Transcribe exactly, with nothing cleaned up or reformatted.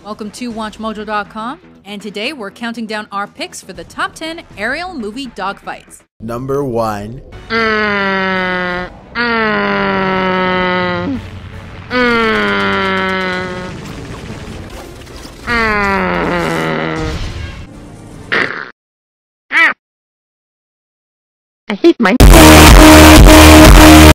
Welcome to watch mojo dot com, and today we're counting down our picks for the top ten Ariel movie dogfights. Number one. Mm, mm, mm, mm. I hate my